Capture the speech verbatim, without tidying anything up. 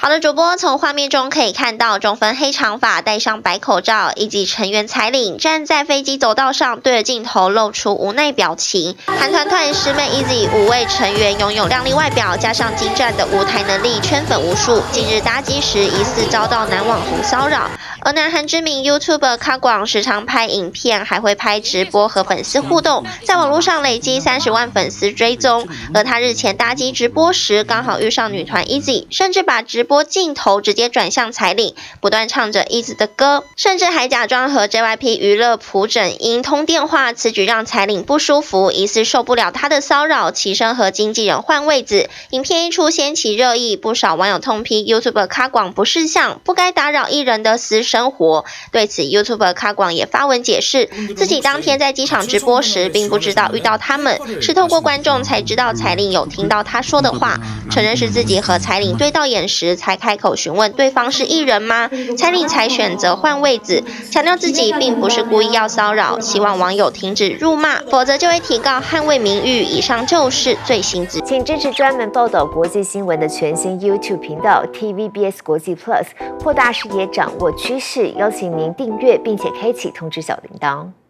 好的，主播从画面中可以看到，中分黑长发，戴上白口罩，一级成员彩领站在飞机走道上，对着镜头露出无奈表情。韩团团师妹 Easy 五位成员拥有靓丽外表，加上精湛的舞台能力，圈粉无数。近日搭机时疑似遭到男网红骚扰，而南韩知名 YouTuber 卡广时常拍影片，还会拍直播和粉丝互动，在网络上累积三十万粉丝追踪。而他日前搭机直播时，刚好遇上女团 Easy， 甚至把直播镜头直接转向彩领，不断唱着 Easy 的歌，甚至还假装和 J Y P 娱乐朴正英通电话。此举让彩领不舒服，疑似受不了他的骚扰，起身和经纪人换位子。影片一出掀起热议，不少网友痛批 YouTuber 卡广不识相，不该打扰艺人的私生活。对此 YouTuber 卡广也发文解释，自己当天在机场直播时，并不知道遇到他们，是透过观众才知道彩领有听到他说的话，承认是自己和彩领对到眼时才开口询问对方是艺人吗？彩领才选择换位子，强调自己并不是故意要骚扰，希望网友停止辱骂，否则就会提告捍卫名誉。以上就是最新资讯， 请支持专门报道国际新闻的全新 YouTube 频道 T V B S 国际 Plus， 扩大视野，掌握趋势。邀请您订阅并且开启通知小铃铛。